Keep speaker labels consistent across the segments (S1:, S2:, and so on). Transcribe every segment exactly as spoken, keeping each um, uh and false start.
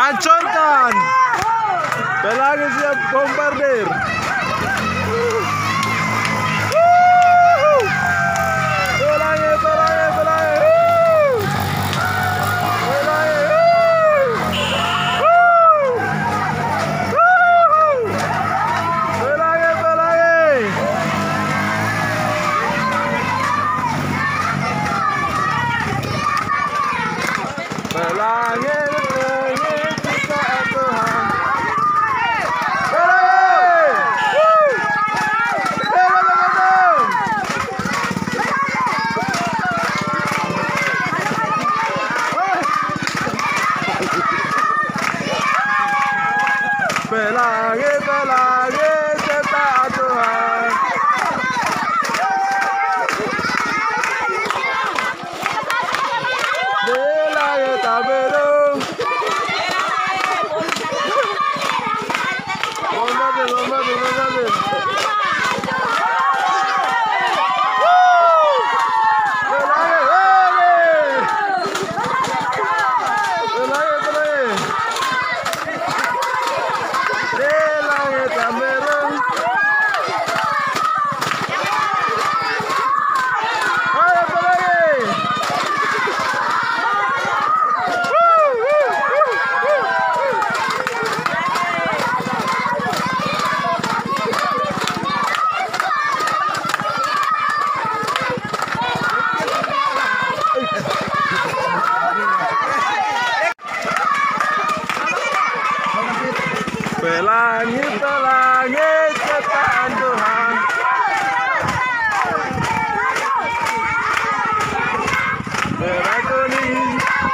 S1: hancurkan. Pelangi siap bombardir. Pelangi, pelangi, pelangi. Pelangi, pelangi ciptaan Tuhan. Pelangi, pelangi ciptaan Tuhan. Di langit biru. Bombardir, bombardir, bombardir. Pelangi, pelangi ciptaan Tuhan. Merah kuning.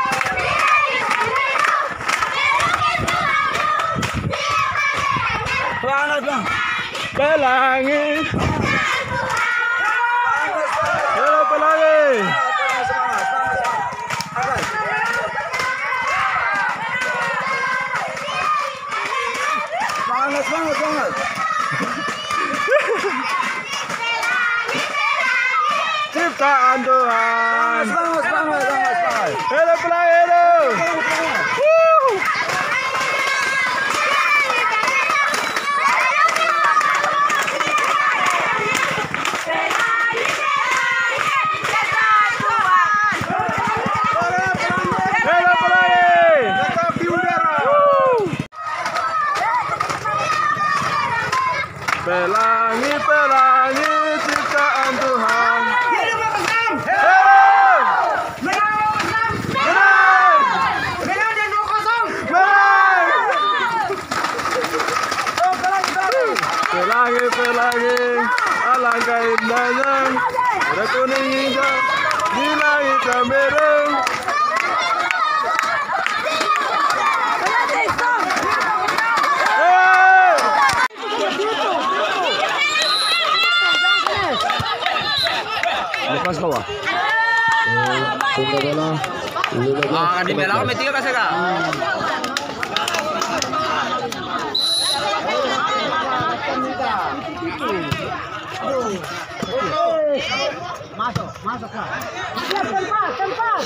S1: Pelangi. Halo pelangi.
S2: Semangat, semangat, semangat.
S1: Ciptaan Tuhan.
S2: Semangat, semangat, semangat, semangat.
S1: Halo pelangi, halo. Pelangi, pelangi ciptaan Tuhan. Pelangi, pelangi, alangkah indahnya. Ada kuning hijau di langit yang biru.
S2: Lepas bawah. Tunda bola.
S3: Ah, di belakang may tiga kasi ka.
S2: Masuk, masuk lah. Tempat, tempat.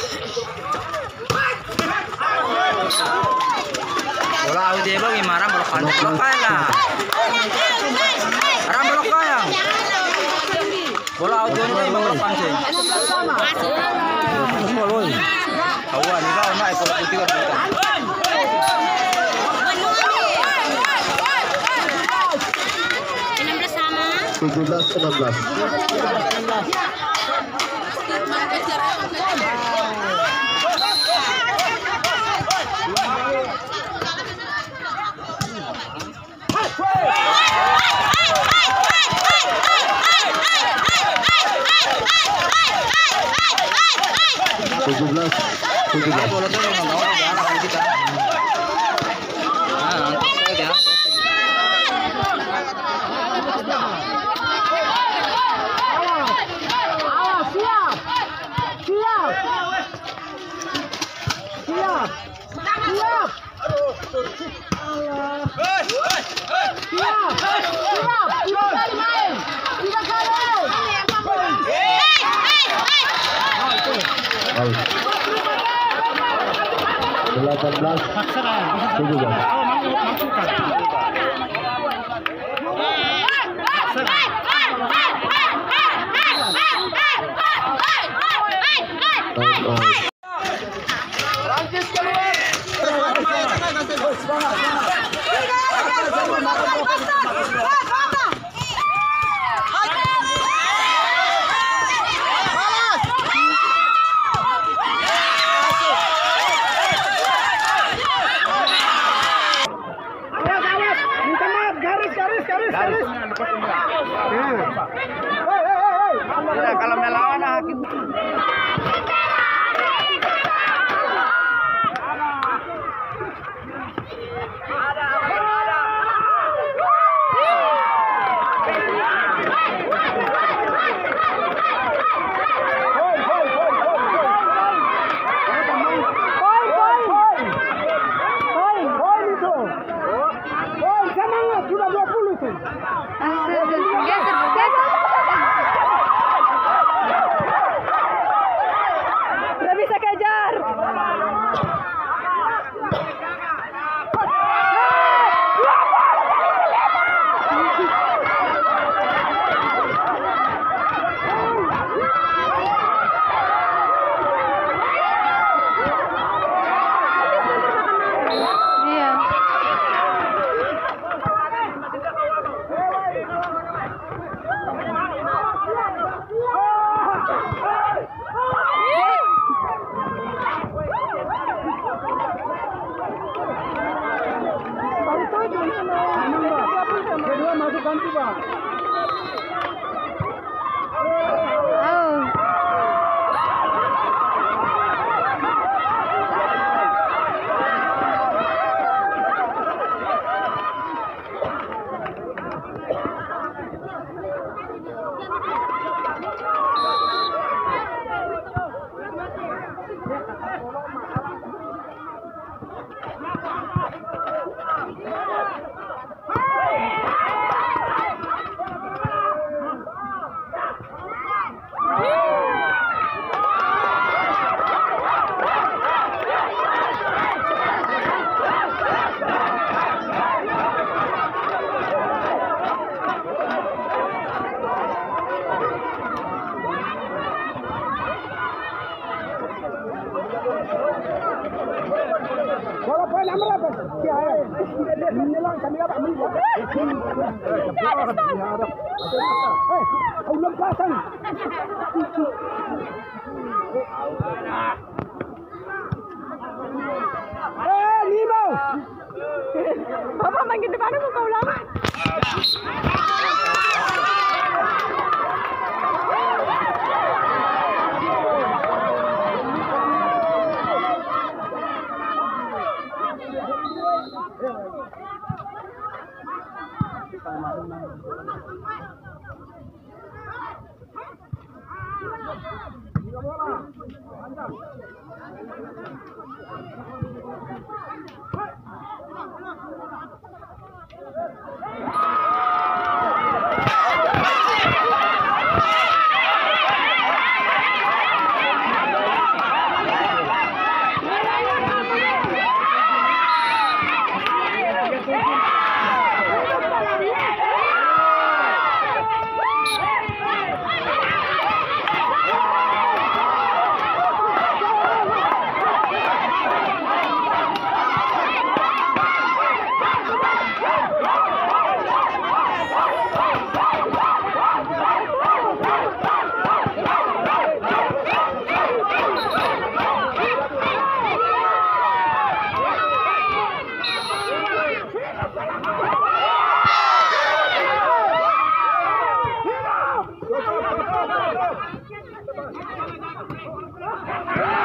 S3: Bola out dia bang, marah bolak pan, bolak pan lah. Marah bolak kaya. Bola out dia bang, bolak pan sih. Kawan, ni kau nak ikut putih kan?
S2: tujuh belas enam belas. tujuh belas tujuh belas.
S3: Bola tu memang tahu dia anak kita. Ah, nanti dia.
S2: delapan belas tujuh belas.
S1: Kalau melawan hakim.
S3: Bapak makin depan aku kau ulang.
S1: Yeah.